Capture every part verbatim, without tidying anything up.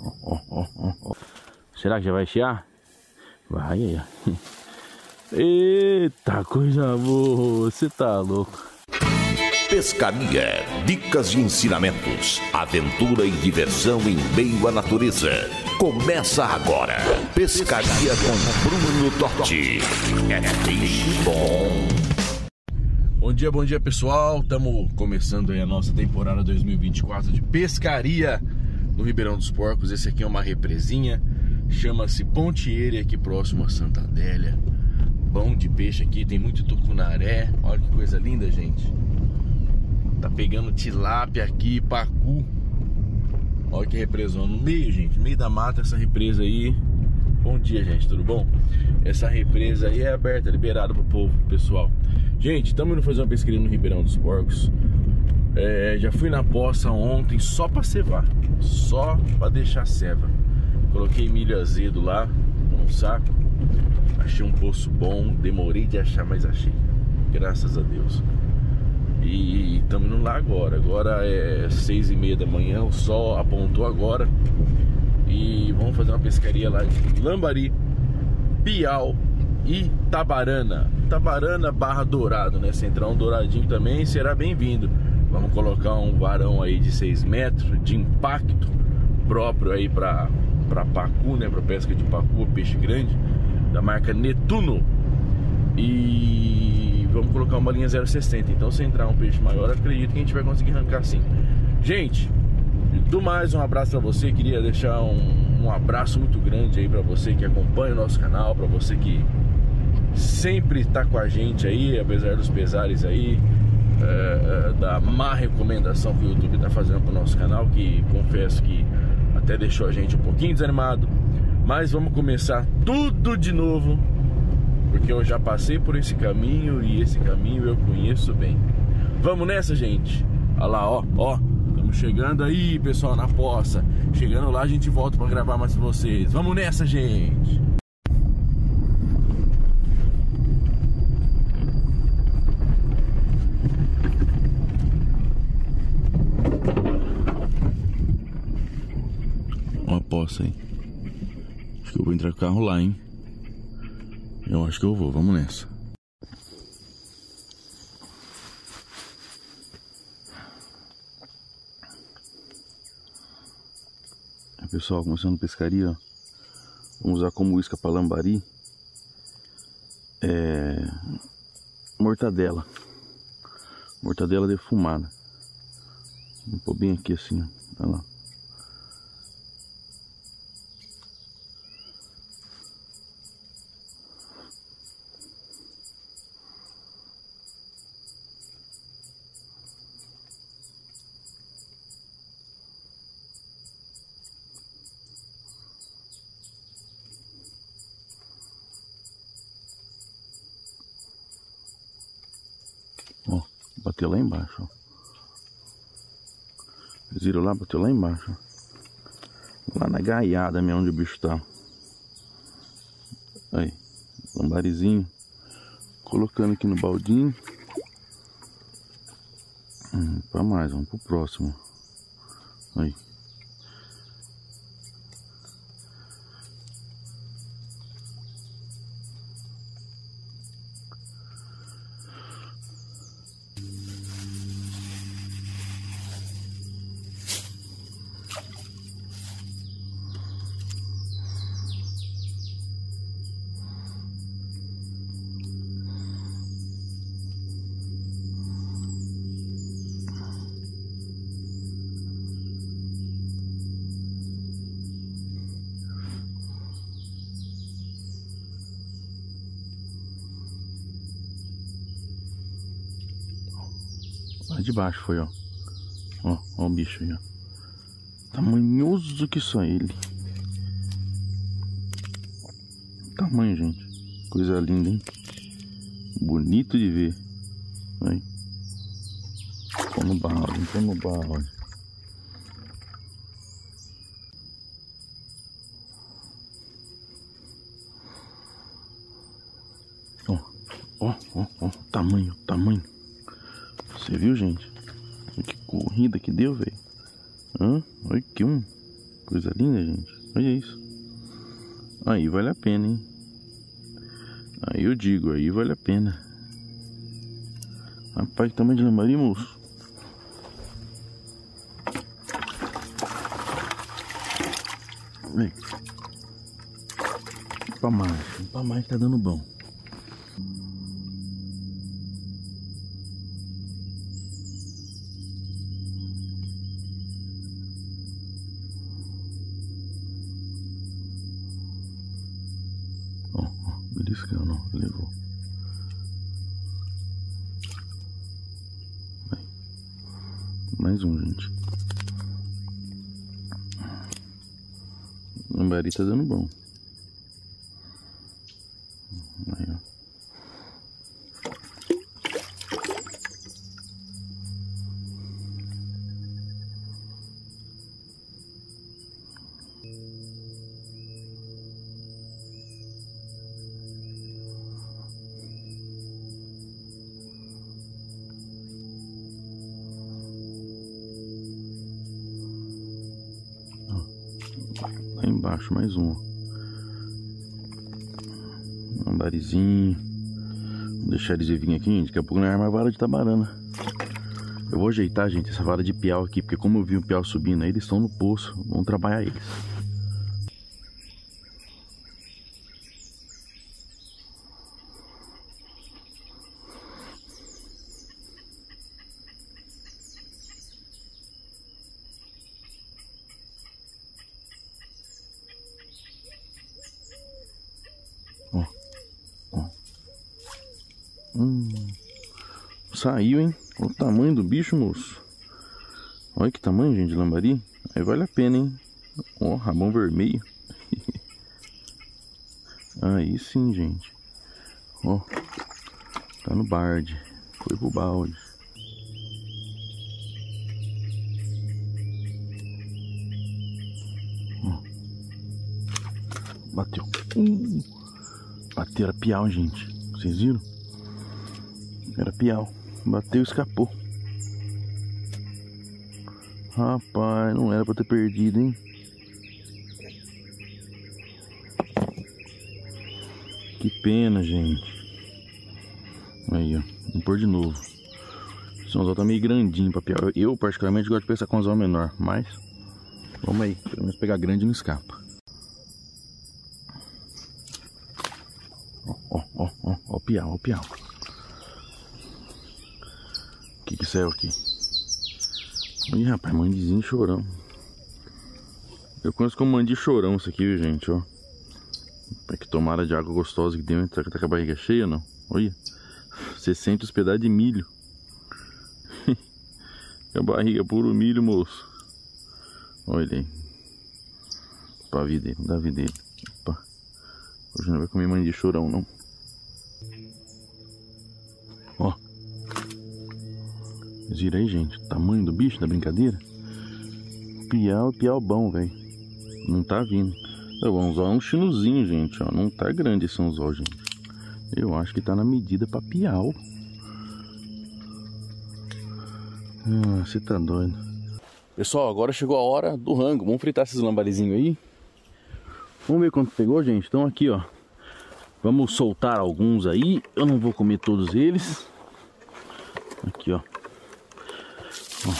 ó, ó, ó, ó. Será que já vai chiar? Vai aí. Eita, coisa boa, você tá louco. Pescaria, dicas e ensinamentos, aventura e diversão em meio à natureza. Começa agora, Pescaria com Bruno Torti. É peixe bom. Bom dia, bom dia pessoal. Estamos começando aí a nossa temporada dois mil e vinte e quatro de pescaria no Ribeirão dos Porcos. Esse aqui é uma represinha, chama-se Pontieira, aqui próximo a Santa Adélia. Bom de peixe aqui, tem muito tucunaré. Olha que coisa linda, gente. Tá pegando tilápia aqui, pacu. Olha que represão no meio, gente, no meio da mata essa represa aí. Bom dia, gente, tudo bom? Essa represa aí é aberta, liberada pro povo, pessoal. Gente, estamos indo fazer uma pescaria no Ribeirão dos Porcos. é, Já fui na poça ontem só pra cevar, só pra deixar ceva. Coloquei milho azedo lá num saco. Achei um poço bom, demorei de achar, mas achei, graças a Deus. E estamos indo lá agora. Agora é seis e meia da manhã, o sol apontou agora. E vamos fazer uma pescaria lá de Lambari, Piau e Tabarana. Tabarana barra Dourado, né? Se entrar um douradinho também, será bem-vindo. Vamos colocar um varão aí de seis metros de impacto, próprio aí para para pacu, né? Para pesca de pacu, peixe grande, da marca Netuno. E vamos colocar uma linha zero sessenta. Então se entrar um peixe maior, acredito que a gente vai conseguir arrancar sim. Gente, do mais, um abraço pra você. Queria deixar um, um abraço muito grande aí pra você que acompanha o nosso canal, pra você que sempre tá com a gente aí, apesar dos pesares aí, é, é, da má recomendação que o YouTube tá fazendo pro nosso canal, que confesso que até deixou a gente um pouquinho desanimado. Mas vamos começar tudo de novo, porque eu já passei por esse caminho e esse caminho eu conheço bem. Vamos nessa, gente. Olha lá, ó, ó. Estamos chegando aí, pessoal, na poça. Chegando lá, a gente volta para gravar mais pra vocês. Vamos nessa, gente. Ó a poça aí. Acho que eu vou entrar com o carro lá, hein. Eu acho que eu vou, vamos nessa. Aí, pessoal, começando pescaria, ó. Vamos usar como isca para lambari é... mortadela. Mortadela defumada. Vamos pôr bem aqui assim, ó. Olha lá. Ó, bateu lá embaixo, ó. Vocês viram lá? Bateu lá embaixo, ó. Lá na gaiada mesmo onde o bicho tá. Aí, lambarizinho. Colocando aqui no baldinho. Hum, pra mais, vamos pro próximo. Aí. Lá de baixo foi, ó. Ó, ó o bicho aí, ó. Tamanhoso que só ele. Tamanho, gente. Coisa linda, hein? Bonito de ver. Aí. Põe no balde, põe no balde. Ó, ó, ó, ó. Tamanho, tamanho. Você viu, gente? Olha que corrida que deu, velho. Hã? Olha que um. Coisa linda, gente. Olha isso. Aí vale a pena, hein? Aí eu digo, aí vale a pena. Rapaz, que tamanho de lambari, moço. Vem. Pra mais, pra mais tá dando bom. Ó, ó, beliscando, ó, levou. Vai. Mais um, gente. O lambari tá dando bom. Aí, ó. Lá embaixo mais um, ó. Lambarizinho. Vou deixar eles virem aqui, gente. Daqui a pouco nós armamos a vara de tabarana. Eu vou ajeitar, gente, essa vara de piau aqui, porque como eu vi o piau subindo aí, eles estão no poço. Vamos trabalhar eles. Ó, ó. Hum, saiu, hein? Olha o tamanho do bicho, moço. Olha que tamanho, gente, de lambari. Aí vale a pena, hein? Ó, rabão vermelho. Aí sim, gente. Ó, tá no barde. Foi pro balde. Ó. Bateu. Uh, bateu, era piau, gente. Vocês viram? Era piau. Bateu e escapou. Rapaz, não era pra ter perdido, hein? Que pena, gente. Aí, ó. Vamos pôr de novo. Esse anzol tá meio grandinho pra piau. Eu, particularmente, gosto de pensar com anzol menor. Mas, vamos aí. Pelo menos pegar grande e não escapa. Ó, ó, ó, ó. Ó o piau, ó o piau. O que que saiu aqui? Ih, rapaz, mandizinho chorão. Eu conheço como mandi chorão isso aqui, viu, gente, ó. É que tomara de água gostosa que deu, tá com a barriga cheia, não? Olha, você sente os pedaços de milho. A barriga puro milho, moço. Olha aí. Pra vida dele, dá vida dele. Opa. Hoje não vai comer mandi chorão, não. Ó. Vira aí, gente. Tamanho do bicho, da brincadeira. Piau, piau bom, velho. Não tá vindo. O anzol é um chinozinho, gente, ó. Não tá grande esse anzol, gente. Eu acho que tá na medida pra piau. Ah, você tá doido. Pessoal, agora chegou a hora do rango. Vamos fritar esses lambarizinhos aí. Vamos ver quanto pegou, gente. Então aqui, ó. Vamos soltar alguns aí. Eu não vou comer todos eles. Aqui, ó. Ó.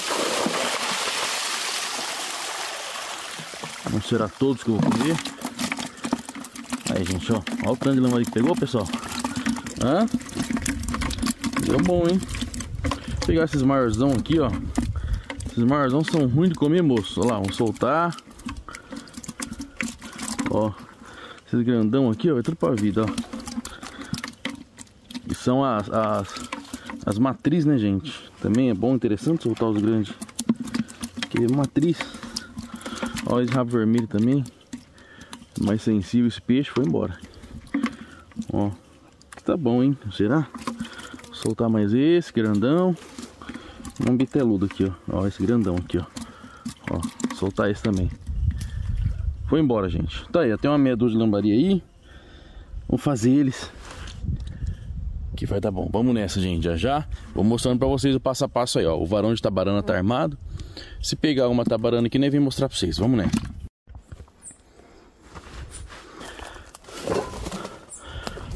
Não será todos que eu vou comer. Aí, gente, ó. Olha o tanto de lambari que pegou, pessoal. Hã? Deu bom, hein? Vou pegar esses maiorzão aqui, ó. Esses maiorzão são ruins de comer, moço. Olha lá, vamos soltar. Ó. Esses grandão aqui, ó. É tudo pra vida, ó. E são as, as, as matrizes, né, gente? Também é bom, interessante soltar os grandes. Que é matriz. Olha esse rabo vermelho também. Mais sensível esse peixe, foi embora. Ó, tá bom, hein? Será? Vou soltar mais esse grandão. Um biteludo aqui, ó. Ó, esse grandão aqui, ó. Ó, soltar esse também. Foi embora, gente. Tá aí, até uma meia dúzia de lambari aí. Vamos fazer eles. Que vai dar bom. Vamos nessa, gente. Já já. Vou mostrando pra vocês o passo a passo aí, ó. O varão de tabarana tá armado. Se pegar uma tabarana aqui, nem vem mostrar pra vocês. Vamos nessa.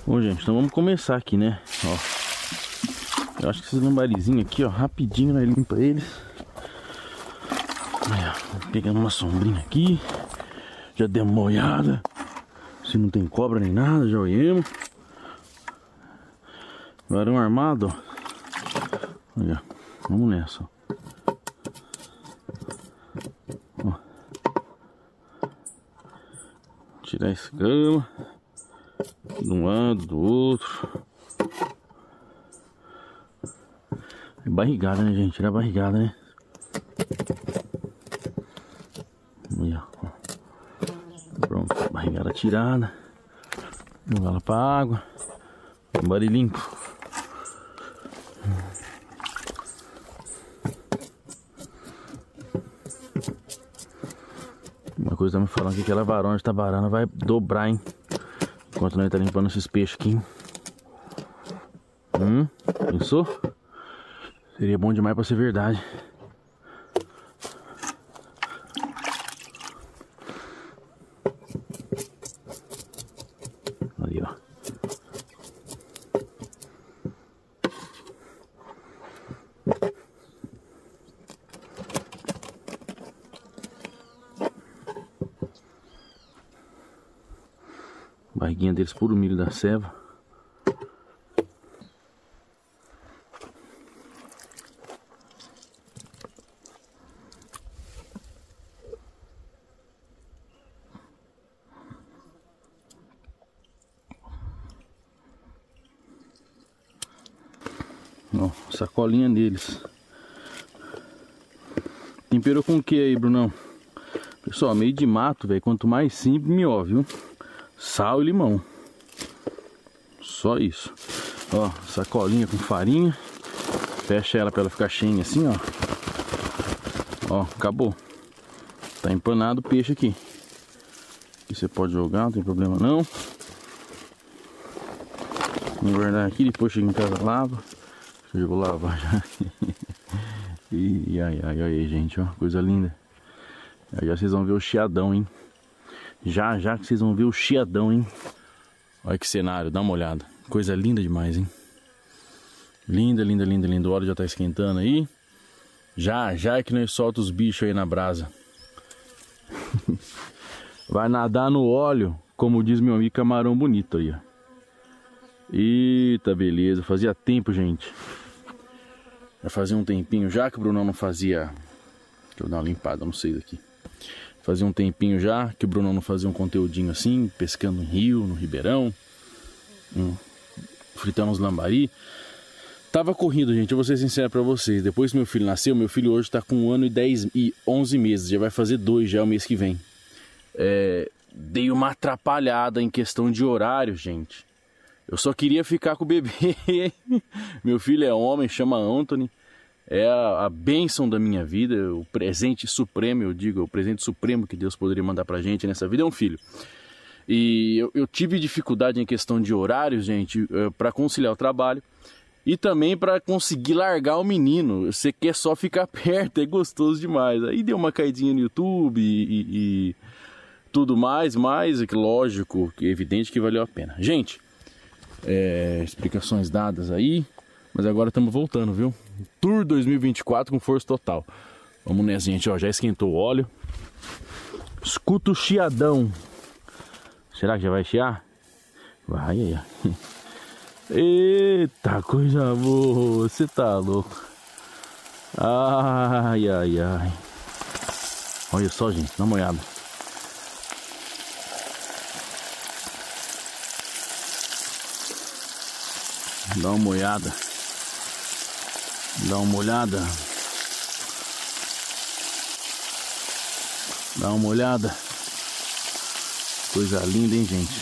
Bom, gente, então vamos começar aqui, né? Ó, eu acho que esses lambarizinhos aqui, ó, rapidinho nós limpa eles. Aí, ó, pegando uma sombrinha aqui. Já deu uma olhada se não tem cobra nem nada, já olhamos. Varão armado, ó. Olha, vamos nessa, ó. Ó. Tirar esse cama de um lado, do outro. É barrigada, né, gente? Tira a barrigada, né? Olha, ó. Pronto, barrigada tirada. Jogar ela pra água. Embora limpo. Uma coisa tá me falando que aquela varona de tabarana vai dobrar, hein? Enquanto nós tá limpando esses peixes aqui. Hum, pensou? Seria bom demais pra ser verdade. Ali, ó. Barriguinha deles puro milho da ceva. Ó, sacolinha deles. Temperou com o que aí, Brunão? Pessoal, meio de mato, velho. Quanto mais simples, melhor, viu? Sal e limão. Só isso. Ó, sacolinha com farinha. Fecha ela pra ela ficar cheinha assim, ó. Ó, acabou. Tá empanado o peixe aqui. Aqui você pode jogar, não tem problema não. Vou guardar aqui, depois chega em casa, lava. Eu vou lavar já. E ai, ai, olha aí, gente, ó, coisa linda. Aí já vocês vão ver o chiadão, hein? Já, já que vocês vão ver o chiadão, hein? Olha que cenário, dá uma olhada. Coisa linda demais, hein? Linda, linda, linda, linda. O óleo já tá esquentando aí. Já, já é que nós solta os bichos aí na brasa. Vai nadar no óleo, como diz meu amigo camarão bonito aí, ó. Eita, beleza. Fazia tempo, gente. Já fazia um tempinho já que o Brunão não fazia. Deixa eu dar uma limpada, não sei daqui. Fazia um tempinho já que o Brunão não fazia um conteúdinho assim, pescando em rio, no Ribeirão, hum, fritando uns lambari. Tava corrido, gente, eu vou ser sincero pra vocês. Depois que meu filho nasceu, meu filho hoje tá com um ano e dez e onze meses. Já vai fazer dois já o mês que vem. É, dei uma atrapalhada em questão de horário, gente. Eu só queria ficar com o bebê. Meu filho é homem, chama Anthony. É a, a bênção da minha vida, o presente supremo, eu digo, o presente supremo que Deus poderia mandar pra gente nessa vida é um filho. E eu, eu tive dificuldade em questão de horários, gente, para conciliar o trabalho e também para conseguir largar o menino. Você quer só ficar perto, é gostoso demais. Aí deu uma caidinha no YouTube e, e, e tudo mais, mas lógico, que é evidente que valeu a pena. Gente, é, explicações dadas aí. Mas agora estamos voltando, viu? Tour dois mil e vinte e quatro com força total. Vamos nessa, gente, ó. Já esquentou o óleo. Escuta o chiadão. Será que já vai chiar? Vai aí, ó. Eita, coisa boa. Você tá louco. Ai, ai, ai. Olha só, gente. Dá uma olhada. Dá uma olhada. Dá uma olhada. Dá uma olhada. Coisa linda, hein, gente?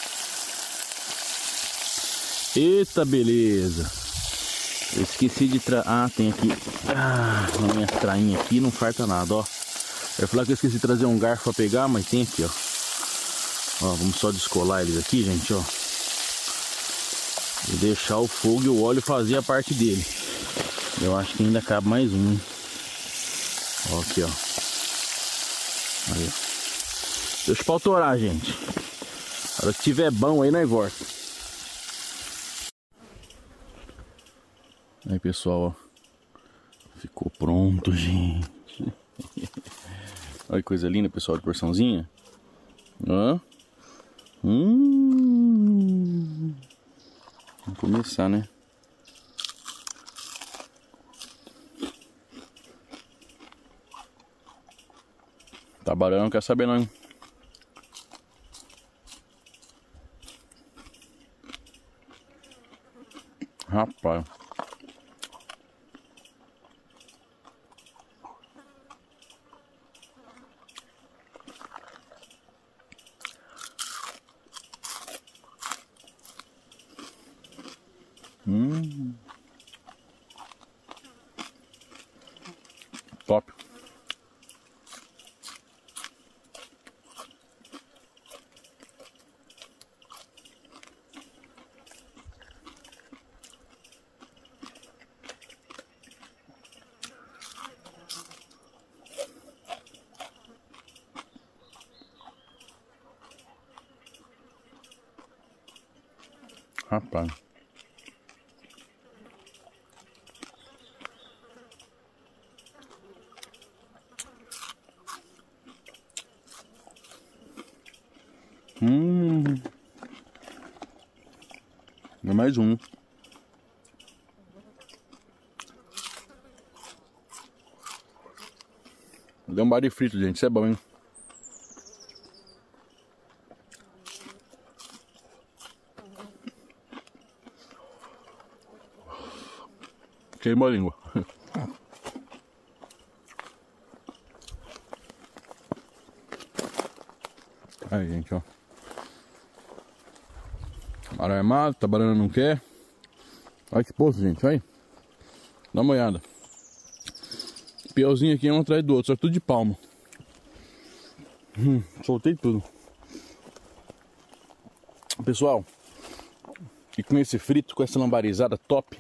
Eita, beleza. Eu esqueci de tra... Ah, tem aqui. Ah, na minha trainha aqui não falta nada, ó. Eu ia falar que eu esqueci de trazer um garfo pra pegar, mas tem aqui, ó. Ó, vamos só descolar eles aqui, gente, ó. E deixar o fogo e o óleo fazer a parte dele. Eu acho que ainda cabe mais um, hein? Ó, aqui, ó. Aí, ó. Deixa pra autorar, gente. Na hora que tiver bom aí, nós volta. Aí, pessoal, ó. Ficou pronto, gente. Olha que coisa linda, pessoal, de porçãozinha. Ó. Hum. Vamos começar, né? Trabalhando, não quer saber não, hein? Rapaz. Hum. Top. Rapaz. Hum. É mais um. Gambari frito, gente. Isso é bom, hein? Queimou a língua. Aí, gente, ó. Camarão armado, tá banana não quer. Olha que poço, gente, olha aí. Dá uma olhada. Piauzinho aqui um atrás do outro, só tudo de palma. Hum, soltei tudo. Pessoal, e com esse frito, com essa lambarizada top,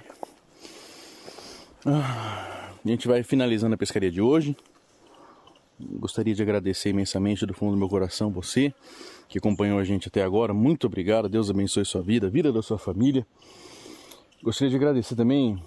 a gente vai finalizando a pescaria de hoje. Gostaria de agradecer imensamente do fundo do meu coração você que acompanhou a gente até agora. Muito obrigado, Deus abençoe sua vida, a vida da sua família. Gostaria de agradecer também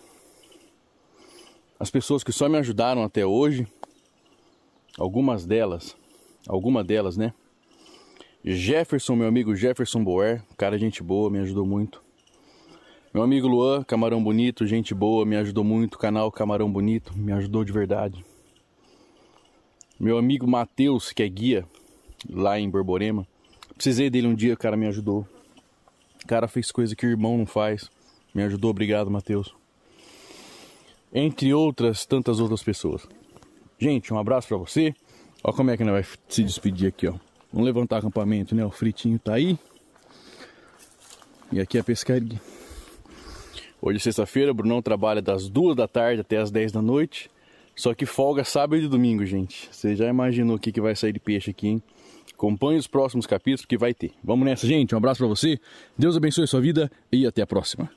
as pessoas que só me ajudaram até hoje. Algumas delas, alguma delas, né? Jefferson, meu amigo Jefferson Boer, cara, gente boa, me ajudou muito. Meu amigo Luan, Camarão Bonito, gente boa, me ajudou muito. Canal Camarão Bonito, me ajudou de verdade. Meu amigo Matheus, que é guia lá em Borborema, precisei dele um dia, o cara me ajudou. O cara fez coisa que o irmão não faz, me ajudou, obrigado, Matheus. Entre outras, tantas outras pessoas. Gente, um abraço pra você. Ó como é que nós vai se despedir aqui, ó. Vamos levantar o acampamento, né? O fritinho tá aí. E aqui é a pescaria. Hoje é sexta-feira, o Brunão trabalha das duas da tarde até as dez da noite. Só que folga sábado e domingo, gente. Você já imaginou o que, que vai sair de peixe aqui, hein? Acompanhe os próximos capítulos que vai ter. Vamos nessa, gente. Um abraço pra você. Deus abençoe a sua vida e até a próxima.